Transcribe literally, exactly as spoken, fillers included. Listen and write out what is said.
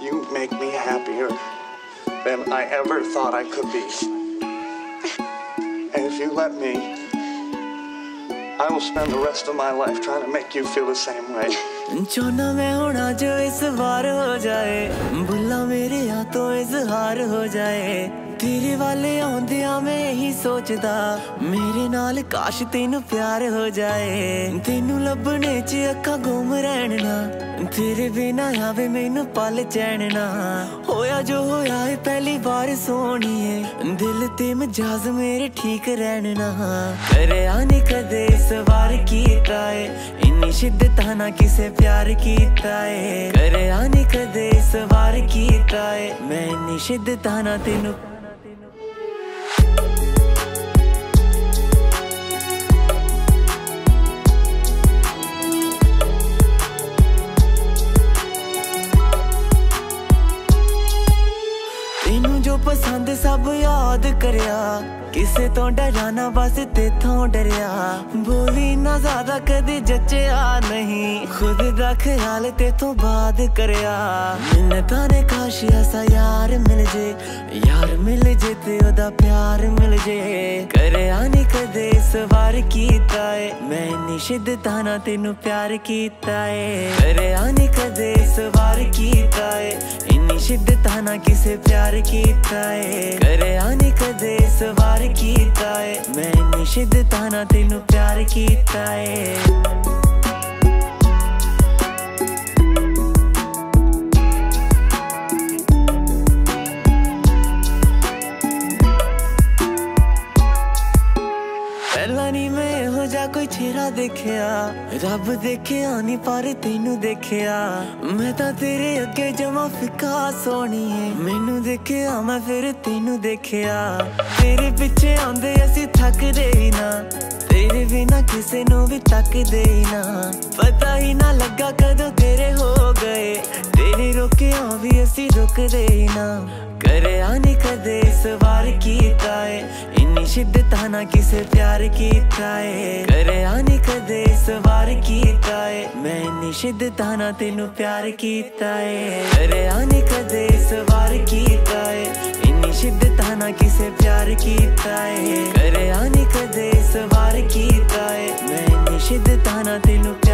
You make me happier than I ever thought I could be. And if you let me, I will spend the rest of my life trying to make you feel the same way. चाहना मैं होना जो इस बार हो जाए, भुला मेरे हाथों इजहार हो जाए। तेरे वाले आउंदिया मैं यही सोचदा, मेरे नाल काश तेनू प्यार हो जाए। तेनू लभने च अक्खां गुम रहना, तेरे बिना आवे मैनू पल चैन ना। होया जो होया है पहली बार सोनिए, दिल ते मजाज मेरे ठीक रहना। करया नी कदे सवार कीता है, इन्नी शिद्दत ना किसे प्यार कीता है। करया नी कदे सवार कीता है, मैं इन्नी शिद्दत ना तेनू। जो पसंद सब याद करया, किसे तो डराना बस तेथों डरिया। बोली ना ज्यादा कदे जचया नहीं, खुद दा ख्याल तेथों बाद करया। मिन्नतां ने काश ऐसा यार मिल जे, यार मिल जे ते ओदा प्यार मिल जे। करया नी कदे सवार कीता है, मैं इन्नी शिद्दत ना तेनू प्यार कीता है। करया नी कदे सवार कीता है, इन्नी शिद्दत ना किसे प्यार कीता है। करया नी कदे सवार कीता है, मैं इन्नी शिद्दत ना तेनू प्यार कीता है। पहला नी मैं हो जा कोई चेहरा देखिया, रब देखिया नी पर तेनू देखिया। मैं तां तेरे अगे जमा फिका सोनी है, मैनू देखिया मैं फिर तेनू देखिया। तेरे पिछे आंदे असी थकदे ही ना, तेरे बिना किसे नू भी तकदे ही ना। पता ही ना लगा कदों तेरे हो गए, तेरे रोकिया भी असी रुकदे ही ना। करया नी कदे सवार कीता है, इन्नी शिद्दत ना किसे प्यार कीता है। करया नी कदे सवार कीता है, मैं इन्नी शिद्दत ना तेनू प्यार कीता है। करया नी कदे सवार कीता है, इन्नी शिद्दत ना किसे प्यार कीता है। करया नी कदे सवार कीता है, मैं इन्नी शिद्दत ना तेनू